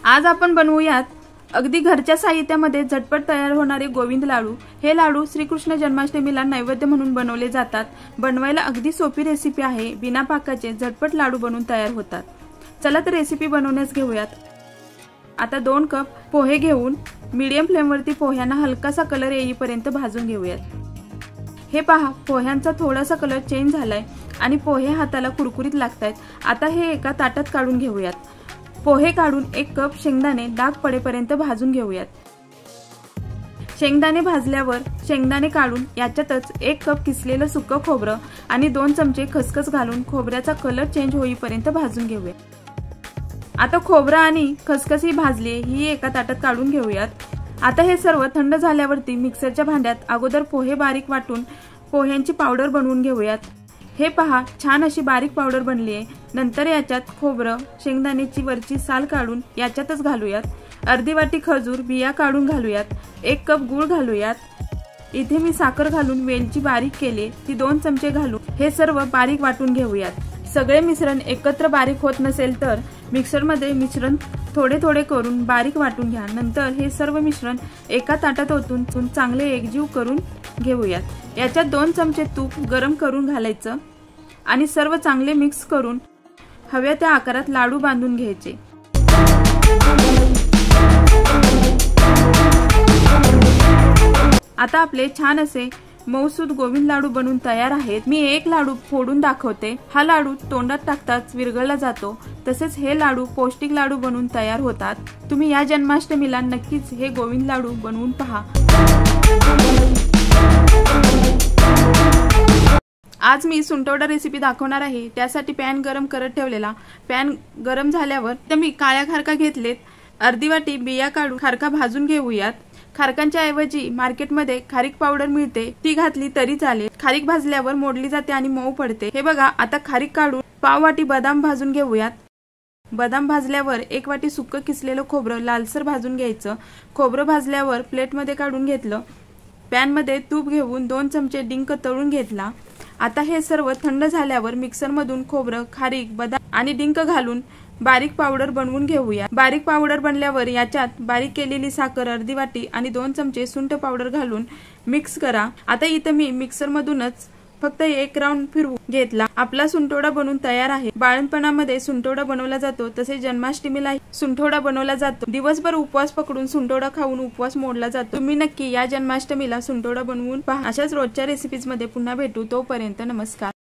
आज आपण बनवूयात अगदी घरच्या साहित्यामध्ये झटपट तयार होणारे गोविंद लाडू। हे लाडू श्रीकृष्ण जन्माष्टमीला नैवेद्य म्हणून बनवले जातात। बनवायला अगदी सोपी रेसिपी आहे। बिना पाकाचे झटपट लाडू बनून तयार होतात। चला तर रेसिपी बनवण्यास घेऊयात। आता 2 कप पोहे घेऊन मीडियम फ्लेम वरती पोह्यांना हलकासा कलर येईपर्यंत भाजून घेऊयात। हे पहा, पोह्यांचा थोडासा कलर चेंज झालाय आणि पोहे हाताला कुरकुरीत लागतायत। आता हे एका ताटात काढून घेऊयात। पोहे काढून 1 कप शेंगदाणे डाग पडेपर्यंत भाजून घेऊयात। शेंगदाणे भाजल्यावर शेंगदाणे काढून याच्यातच 1 कप किसलेलं सुकं खोबरं आणि 2 चमचे खसखस घालून खोबऱ्याचा कलर चेंज होईपर्यंत भाजून घेऊया। आता खोबरं आणि खसखस ही भाजली, ही एका ताटात काढून घेऊयात। आता हे सर्व थंड झाल्यावरती मिक्सरच्या भांड्यात अगोदर पोहे बारीक वाटून पोह्यांची पावडर बनवून घेऊयात। हे पहा, छान अशी बारीक पावडर बनली आहे। नंतर याच्यात खोबरं, शेंगदाण्याची वरची साल काढून याच्यातच घालूयात। अर्धी वाटी खजूर बिया काढून घालूयात। 1 कप गूळ घालूयात। इथे मी साखर घालून वेलची बारीक केली, ती 2 चमचे घालून हे सर्व बारीक वाटून घेऊयात। सगळे मिश्रण एकत्र बारीक होत नसेल तर मिक्सरमध्ये मिश्रण थोडे थोडे करून बारीक वाटून घ्या। नंतर हे सर्व मिश्रण एका ताटात ओतून चांगले एकजीव करून घेऊयात। याच्यात 2 चमचे तूप गरम करून घालायचं आणि सर्व चांगले मिक्स करून हव्या त्या आकारात लाडू बांधून घ्यायचे। आता आपले छान असे मऊसूद गोविंद लाडू बनून तयार आहेत। मी एक लाडू फोडून दाखवते। हा लाडू तोंडात टाकताच विरघळला जातो। तसेच हे लाडू पौष्टिक लाडू बनून तयार होतात। तुम्ही या जन्माष्टमीला नक्कीच हे गोविंद लाडू बनवून पहा। आज मी सुंठवडा रेसिपी दाखवणार आहे। त्यासाठी पॅन गरम करत ठेवलेला। पॅन गरम झाल्यावर तर मी काळ्या खारका घेतलेत। अर्धी वाटी बिया काढून खारका भाजून घेऊयात। खारकांच्या ऐवजी मार्केटमध्ये खारीक पावडर मिळते, ती घातली तरी चालेल। खारीक भाजल्यावर मोडली जाते आणि मऊ पडते। हे बघा, आता खारीक काढून पाव वाटी बदाम भाजून घेऊयात। बदाम भाजल्यावर 1 वाटी सुक्क किसलेलं खोबरं लालसर भाजून घ्यायचं। खोबरं भाजल्यावर प्लेटमध्ये काढून घेतलं। पॅन मध्ये तूप घेऊन 2 चमचे डिंक तळून घेतला। आता हे सर्व थंड झाल्यावर मिक्सर मधून खोबरं, खारीक, बदाम आणि डिंक घालून बारीक पावडर बनवून घेऊया। बारीक पावडर बनल्यावर याच्यात बारीक केलेली साखर अर्धी वाटी आणि 2 चमचे सुंठ पावडर घालून मिक्स करा। आता इथे मी मिक्सर मधूनच फक्त 1 राउंड फिरवून घेतला। आपला सुंठवडा बनवून तयार आहे। बाळंतपणामध्ये सुंठवडा बनवला जातो, तसे जन्माष्टमीला सुंठवडा बनवला जातो। दिवसभर उपवास पकडून सुंठवडा खाऊन उपवास मोडला जातो। तुम्ही नक्की या जन्माष्टमीला सुंठवडा बनवून पहा। अशाच रोजच्या रेसिपीज मध्ये पुन्हा भेटू। तोपर्यंत नमस्कार।